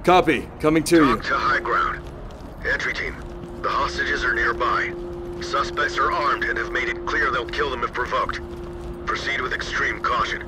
Copy. Coming to you. Talk to high ground. Entry team, the hostages are nearby. Suspects are armed and have made it clear they'll kill them if provoked. Proceed with extreme caution.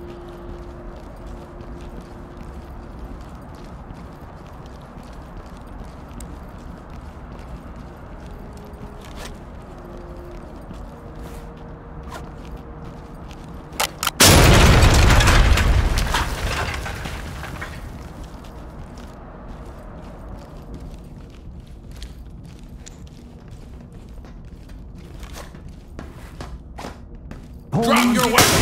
Drop your weapon!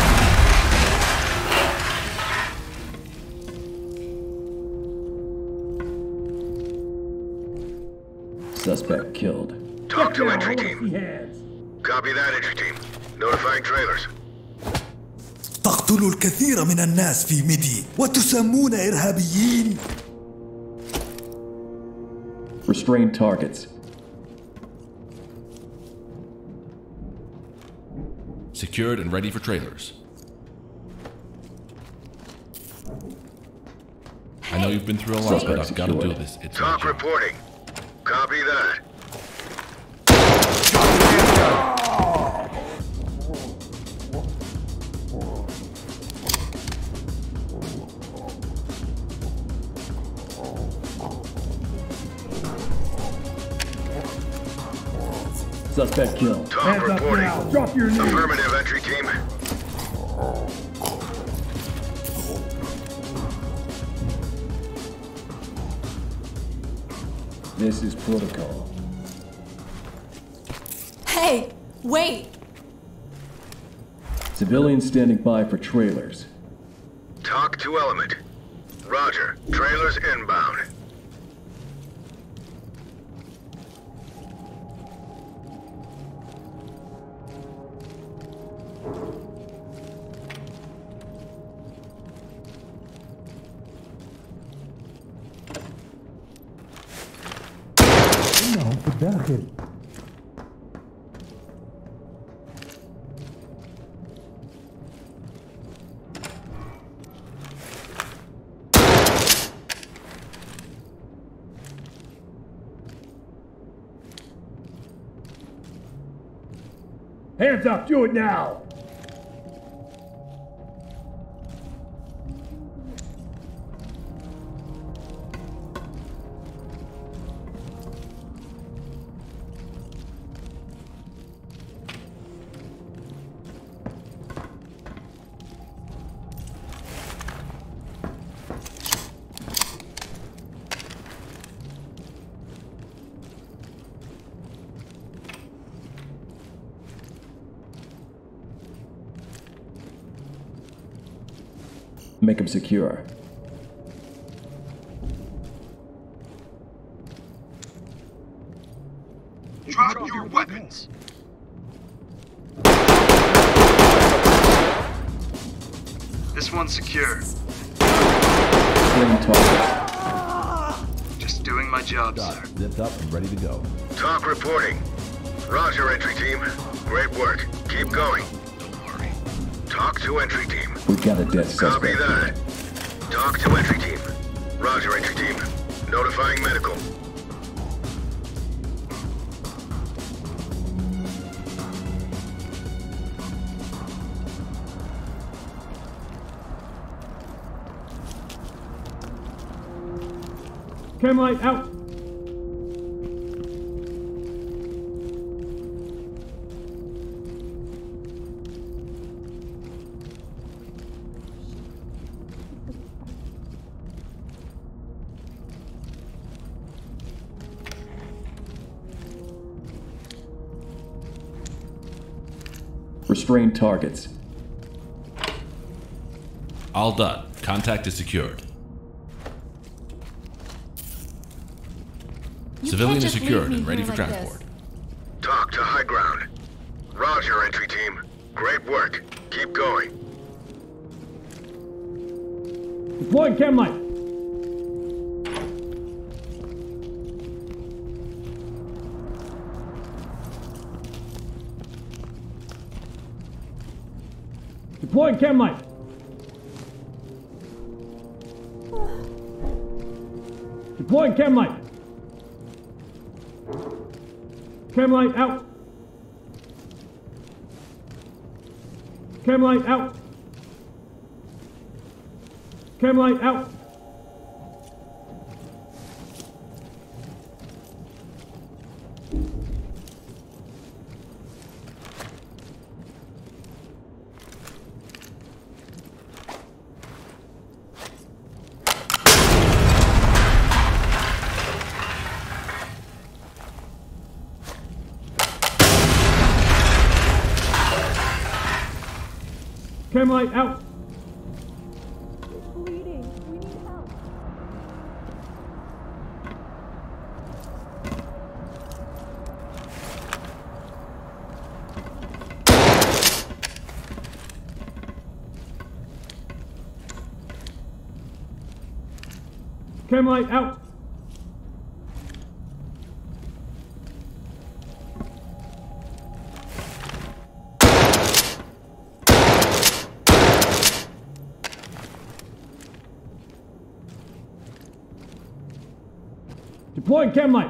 Suspect killed. Talk to entry team. Copy that, entry team. Notifying trailers. تقتل الكثير من الناس في ميدي وتسمون إرهابيين. Restrain targets. Secured and ready for trailers. I know you've been through a lot, but I've got to do this. It's Talk reporting. Copy that. Suspect killed. Talk reporting. Drop your knees. Affirmative, entry team. This is protocol. Hey, wait! Civilians standing by for trailers. Talk to element. Roger. Trailers inbound. إنهم في الداخل. Hands up, do it now! Make them secure. Drop your weapons. This one's secure. Restrain targets. Just doing my job, sir. Zipped up and ready to go. Talk reporting. Roger, entry team. Great work. Keep going. Talk to entry team. We've got a dead Copy suspect. that. Talk to entry team. Roger, entry team. Notifying medical. Chem light out! Restrain targets. All done. Contact is secured. You Civilian can't is just secured leave me and ready here for like transport. this. Talk to high ground. Roger, entry team. Great work. Keep going. Deploying chem light! Deploying chem light! Deploying chem light. Chem light out. Chem light out. Chem light out. Chem light out. Bleeding. We need help. Chem light out. Deploying chem light.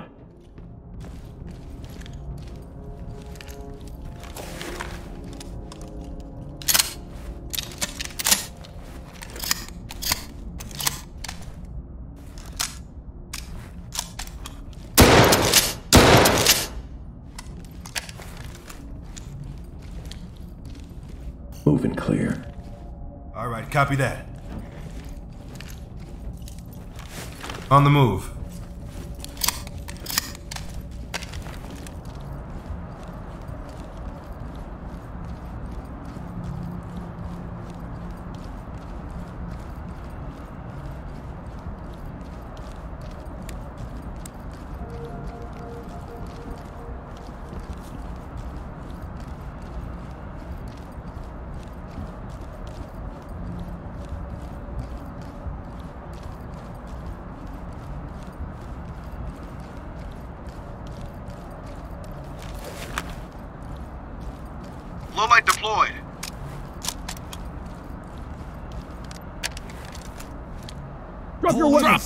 Moving clear. All right, copy that. On the move. Low light deployed. Drop your weapon.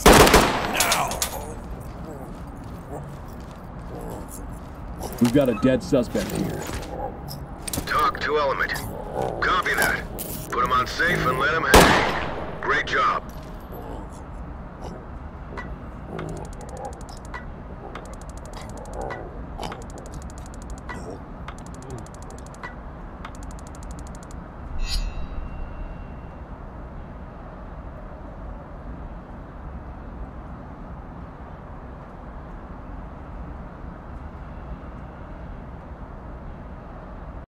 We've got a dead suspect here. Talk to Element. Copy that. Put him on safe and let him hang. Great job.